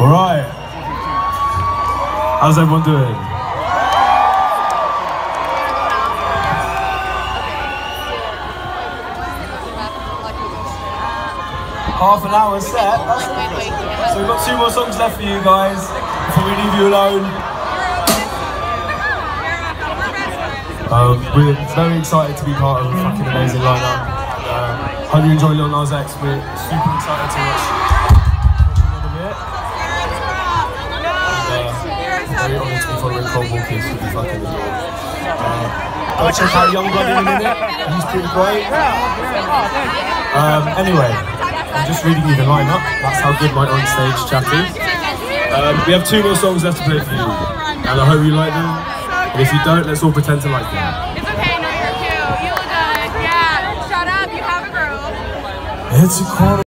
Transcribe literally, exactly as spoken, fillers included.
Alright. How's everyone doing? Half an hour set. So we've got two more songs left for you guys before we leave you alone. Um, we're very excited to be part of a fucking amazing lineup. Uh, hope you enjoy Lil Nas X. We're super excited to watch watch a bit. And, uh, very honoured to be following Cold Walkers with the fucking adore. Uh, I'll check out Youngblood in a minute. He's pretty great. Um, anyway. I'm just reading you the lineup. That's how good my on-stage chat is. Um, we have two more songs left to play for you, and I hope you like them. And if you don't, let's all pretend to like them. It's okay, no, you're cute. You look good. Yeah, shut up, you have a groove. It's a quarter.